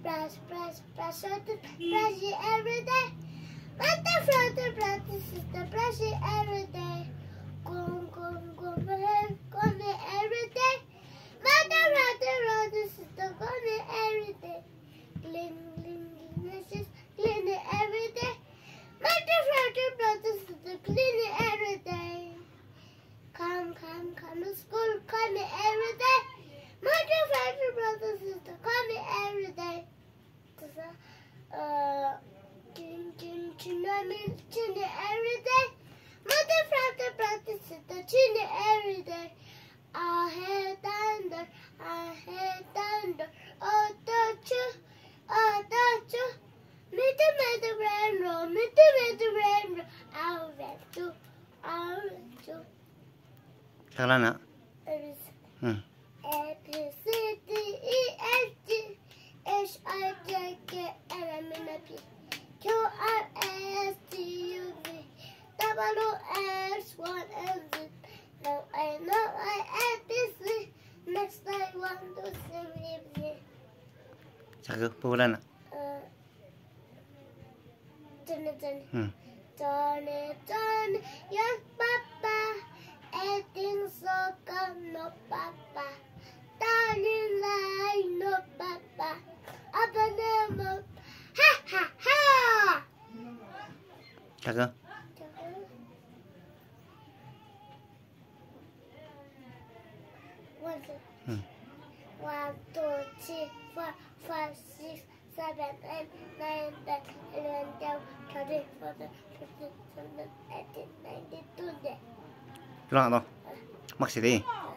brush, brush it every day. Mother, father, brother, sister, brush it every day. Comb my hair, comb it every day. Mother, father, brother, sister, comb it every day. Clean, clean it every day. Mother, father, brother, sister, clean it every day. Come to school, come it every day. Mother, father, brother, sister, come it every day. Tune it every day. Mother, father, brother, sister, tune it every day. Our head under, oh, don't you, meet the rainbow, I'll let you. Thằng ạ. A, B, C, D, E, F, G, H, I, J, K, L, M, N, P, Q, R, S, T, U, V, W, X, Y, and Z. Now I know I A, B, C. Next I want to sing with you. Sago, pulang nak? Johnny, yes, Papa. Eating soccer, no Papa. Darling lie, no Papa. Up and down, ha. Sago. 1, 2, 3, 4, 5, 6, 7, 8, 9, 10, 11, 12, 13, 14, 15, 16, 17, 18, 19, 20. Pulang atau? Maksudnya?